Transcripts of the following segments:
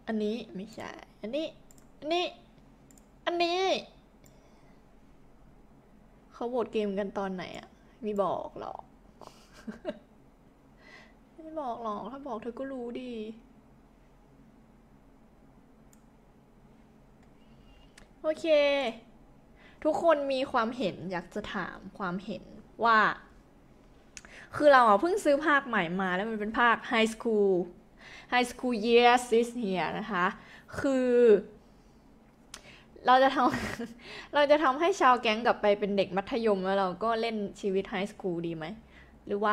อันนี้ไม่ใช่อันนี้อันนี้อันนี้เขาโหวตเกมกันตอนไหนอะไม่บอกหรอกไม่บอกหรอกถ้าบอกเธอก็รู้ดีโอเคทุกคนมีความเห็นอยากจะถามความเห็นว่าคือเราเพิ่งซื้อภาคใหม่มาแล้วมันเป็นภาค High School Years is here นะคะคือเราจะทำเราจะทำให้ชาวแก๊งกลับไปเป็นเด็กมัธยมแล้วเราก็เล่นชีวิตไฮสคูลดีไหมหรือว่า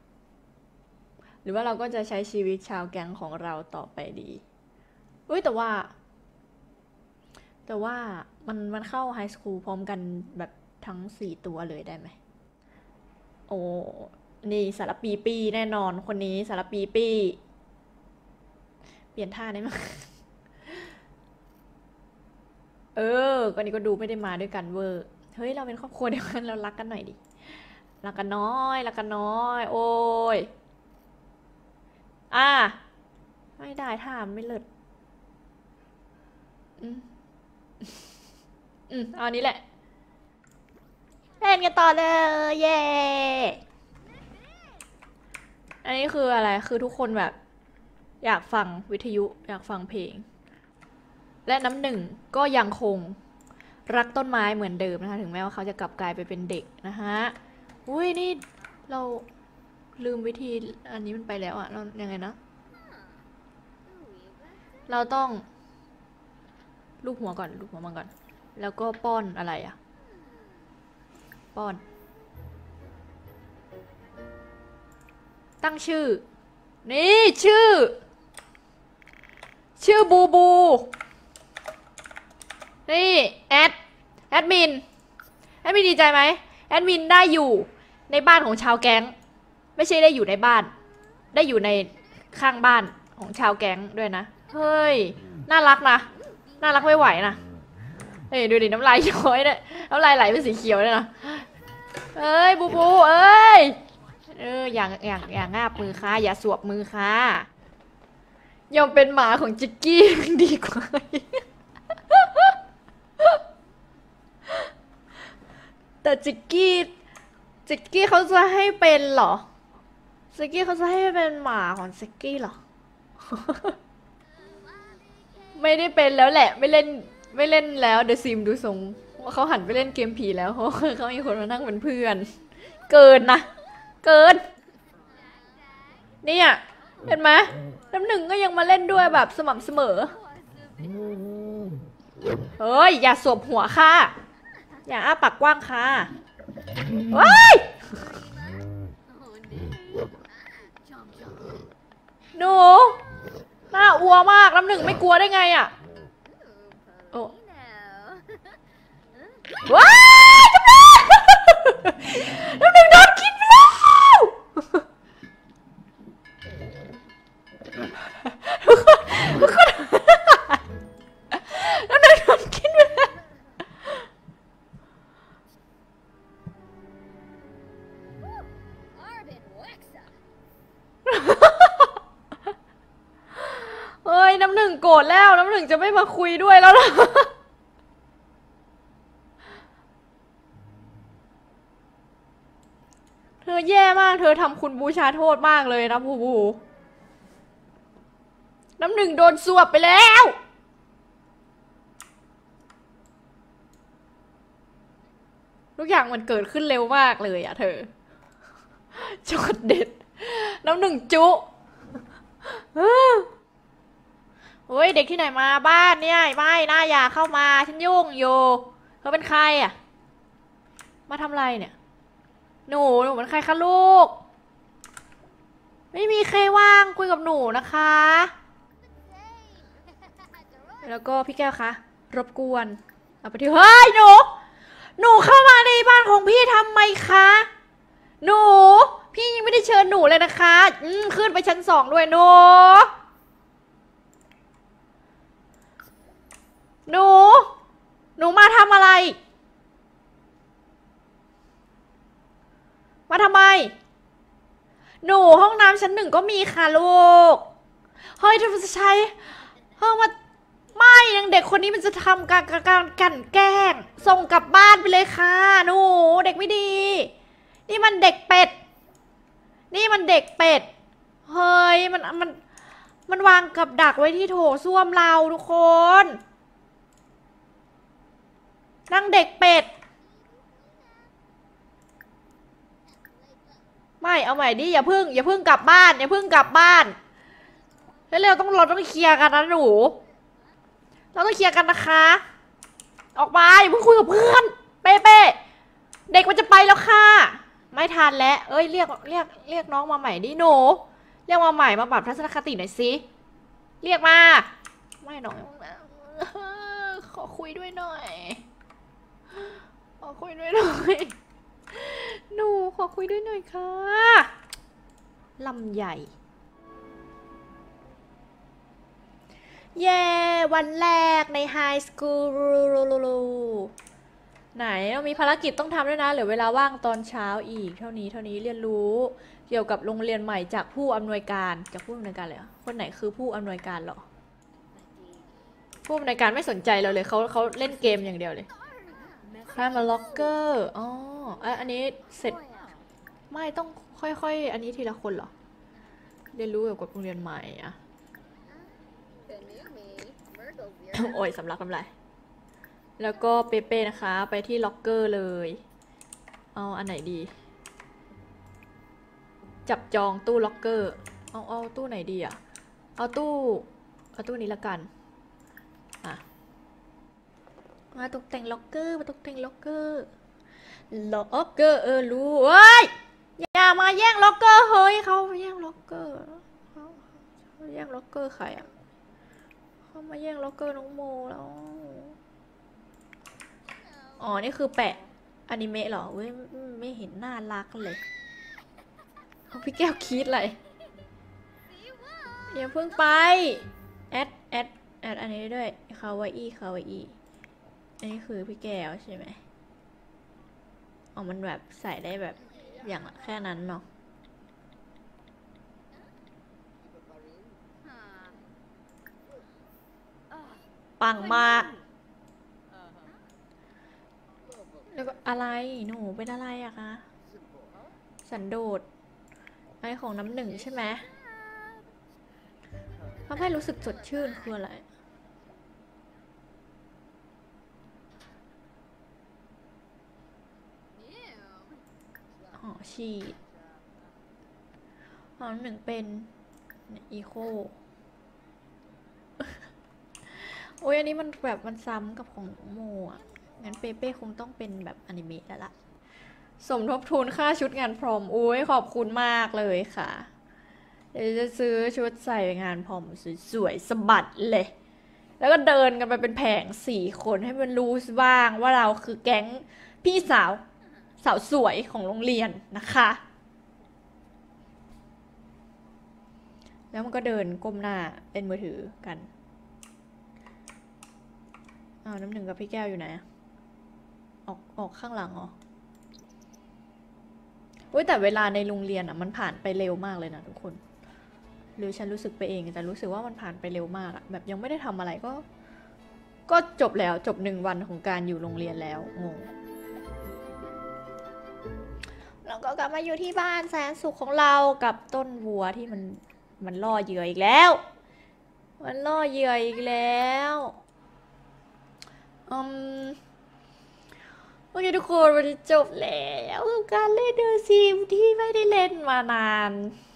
เราก็จะใช้ชีวิตชาวแก๊งของเราต่อไปดีอุ้ยแต่ว่ามันเข้าไฮสคูลพร้อมกันแบบทั้ง4ตัวเลยได้ไหมโอ้นี่สารปีปี้แน่นอนคนนี้สารปีปี้เปลี่ยนท่าได้ไหมก็นี่ก็ดูไม่ได้มาด้วยกันเวอร์เฮ้ยเราเป็นครอบครัวเดียวกันเรารักกันหน่อยดิรักกันน้อยรักกันน้อยโอ้ยไม่ได้ท่าไม่เลิศเอานี้แหละเล่นกันต่อเลยเย่อันนี้คืออะไรคือทุกคนแบบอยากฟังวิทยุอยากฟังเพลงและน้ำหนึ่งก็ยังคงรักต้นไม้เหมือนเดิมนะคะถึงแม้ว่าเขาจะกลับกลายไปเป็นเด็กนะฮะอุ้ยนี่เราลืมวิธีอันนี้มันไปแล้วอะเรายังไงนะเราต้องลูบหัวก่อนลูบหัวมันก่อนแล้วก็ป้อนอะไรอะป้อนตั้งชื่อนี่ชื่อบูบูนี่แอดมินดีใจไหมแอดมินได้อยู่ในบ้านของชาวแก๊งไม่ใช่ได้อยู่ในบ้านได้อยู่ในข้างบ้านของชาวแก๊งด้วยนะเฮ้ยน่ารักนะน่ารักไม่ไหวนะเฮ้ยดูดิน้ำลายย้อยเนี่ยน้ำลายไหลเป็นสีเขียวเลยนะเอ้ยบูบูเอ้ยอย่างงาบมือค่ะอย่าสวบมือค่ะยอมเป็นหมาของจิกกี้ดีกว่าแต่จิกกี้เขาจะให้เป็นเหรอจิกกี้เขาจะให้เป็นหมาของจิกกี้เหรอ ไม่ได้เป็นแล้วแหละไม่เล่นแล้วเดอะซิมดูทรงว่าเขาหันไปเล่นเกมผีแล้วเขามีคนมานั่งเป็นเพื่อนเกินนะเกินเนี่ยเห็นไหมน้ำหนึ่งก็ยังมาเล่นด้วยแบบสม่ำเสมอเฮ้ยอย่าสวบหัวค่ะอย่าอ้าปากกว้างค่ะว้ายหนูน่าอัวมากน้ำหนึ่งไม่กลัวได้ไงอ่ะโอ้ว้ายน้ำหนึ่งโดนกินไปแล้วน้ำหนึ่งโดนกินไปแล้วเฮ้ยน้ำหนึ่งโกรธแล้วน้ำหนึ่งจะไม่มาคุยด้วยแล้วนะเธอแย่มากเธอทำคุณบูชาโทษมากเลยนะบูน้ำหนึ่งโดนสวบไปแล้วทุกอย่างมันเกิดขึ้นเร็วมากเลยอะเธอช็อตเด็ดน้ำหนึ่งจุเฮ้ยเด็กที่ไหนมาบ้านเนี่ยไม่น่าอย่าเข้ามาฉันยุ่งอยู่เขาเป็นใครอะมาทำอะไรเนี่ยหนูเป็นใครคะลูกไม่มีใครว่างคุยกับหนูนะคะแล้วก็พี่แก้วคะรบกวนเอาไปที่เฮ้ยหนูเข้ามาในบ้านของพี่ทำไมคะหนูพี่ยังไม่ได้เชิญหนูเลยนะคะขึ้นไปชั้น2ด้วยหนูมาทำอะไรมาทำไมหนูห้องน้ำชั้น1ก็มีค่ะลูกเฮ้ยเธอจะใช้เฮ้ยมาไม่นางเด็กคนนี้มันจะทำการกันแกล้งส่งกลับบ้านไปเลยค่ะหนูเด็กไม่ดีนี่มันเด็กเป็ดนี่มันเด็กเป็ดเฮ้ยมันวางกับดักไว้ที่โถส้วมเราทุกคนนางเด็กเป็ดไม่เอาใหม่ดิอย่าเพิ่งกลับบ้านอย่าเพิ่งกลับบ้านแล้วเราต้องเคลียร์กันนะหนูเราต้องเคลียร์กันนะคะออกมาอย่าเพิ่งคุยกับเพื่อนเป้เด็กมันจะไปแล้วค่ะไม่ทันแล้วเอ้ยเรียกน้องมาใหม่ดิหนูเรียกมาใหม่มาปรับทัศนคติหน่อยสิเรียกมาไม่หน่อยขอคุยด้วยหน่อยขอคุยด้วยหน่อยหนูขอคุยด้วยหน่อยค่ะลำใหญ่เย้วันแรกในไฮสคูลไหนเรามีภารกิจต้องทำด้วยนะเหลือเวลาว่างตอนเช้าอีกเท่านี้เรียนรู้เกี่ยวกับโรงเรียนใหม่จากผู้อำนวยการจากผู้อำนวยการเลยคนไหนคือผู้อำนวยการหรอผู้อำนวยการไม่สนใจเราเลยเขาเล่นเกมอย่างเดียวเลยข้ามาล็อกเกอร์อ๋ออันนี้เสร็จไม่ต้องค่อยๆอันนี้ทีละคนเหรอเรียนรู้เกี่ยวกับโรงเรียนใหม่อะโอ้ยสำลักน้ำลายแล้วก็เป้นะคะไปที่ล็อกเกอร์เลยเอาอันไหนดีจับจองตู้ล็อกเกอร์เอาตู้ไหนดีอะเอาตู้นี้ละกันมาตกแต่งล็อกเกอร์รู้เฮ้ยอย่ามาแย่งล็อกเกอร์เฮ้ยเขาแย่งล็อกเกอร์เขาแย่งล็อกเกอร์ใครอะเขามาแย่งล็อกเกอร์น้องโมแล้วอ๋อนี่คือแปะอนิเมะเหรอเว้ยไม่เห็นน่ารักเลยพี่แก้วคิดอะไรอย่าเพิ่งไปแอดอันนี้ด้วยคาวาอี้อันนี้คือพี่แก้วใช่ไหมอ๋อมันแบบใส่ได้แบบอย่างแค่นั้นเนาะปังมากแล้วก็อะไรหนูเป็นอะไรอะคะสันโดษไอของน้ำหนึ่งใช่ไหมทำให้รู้สึกสดชื่นคืออะไรฉีดน้ำหนึ่งเป็นอีโคโอ้ยอันนี้มันแบบมันซ้ำกับของโมอ่ะงั้นเป้คงต้องเป็นแบบอนิเมะแล้วล่ะสมทบทุนค่าชุดงานพรอมอุ้ยขอบคุณมากเลยค่ะเดี๋ยวจะซื้อชุดใส่งานพรอมสวยๆสะบัดเลยแล้วก็เดินกันไปเป็นแผง4 คนให้มันรู้บ้างว่าเราคือแก๊งพี่สาวสวยของโรงเรียนนะคะแล้วมันก็เดินก้มหน้าเล่นมือถือกันน้ำหนึ่งกับพี่แก้วอยู่ไหนออกข้างหลังเหรอแต่เวลาในโรงเรียนอ่ะมันผ่านไปเร็วมากเลยนะทุกคนหรือฉันรู้สึกไปเองแต่รู้สึกว่ามันผ่านไปเร็วมากอะแบบยังไม่ได้ทำอะไรก็จบแล้วจบ1 วันของการอยู่โรงเรียนแล้วงงแล้วก็กลับมาอยู่ที่บ้านแสนสุขของเรากับต้นวัวที่มันล่อเหยื่ออีกแล้วโอเคทุกคนวันนี้จบแล้วการเล่นเดอะซิมที่ไม่ได้เล่นมานาน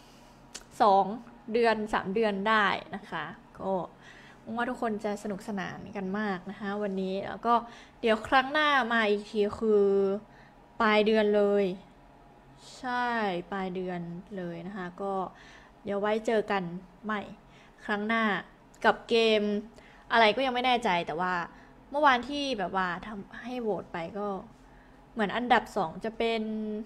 2 เดือน 3 เดือนได้นะคะก็หวังว่าทุกคนจะสนุกสนานกันมากนะคะวันนี้แล้วก็เดี๋ยวครั้งหน้ามาอีกทีคือปลายเดือนเลยใช่ปลายเดือนเลยนะคะก็เดี๋ยวไว้เจอกันใหม่ครั้งหน้ากับเกมอะไรก็ยังไม่แน่ใจแต่ว่าเมื่อวานที่แบบว่าทำให้โหวตไปก็เหมือนอันดับ2จะเป็น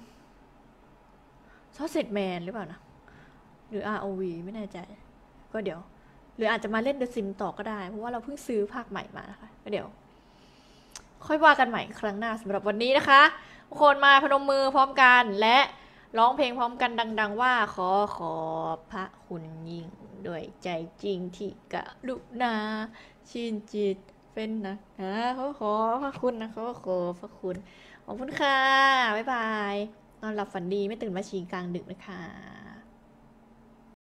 ซอสเซจแมนหรือเปล่านะหรือ ROV ไม่แน่ใจก็เดี๋ยวหรืออาจจะมาเล่น The Sims ต่อก็ได้เพราะว่าเราเพิ่งซื้อภาคใหม่มานะคะก็เดี๋ยวค่อยว่ากันใหม่ครั้งหน้าสำหรับวันนี้นะคะทุกคนมาพนมมือพร้อมกันและร้องเพลงพร้อมกันดังๆว่าขอบพระคุณยิ่งด้วยใจจริงที่กรุณาชื่นจิตเป็นนักนะขอพระคุณนะขอพระคุณขอบคุณค่ะบ๊ายบายนอนหลับฝันดีไม่ตื่นมาฉี่กลางดึกนะคะ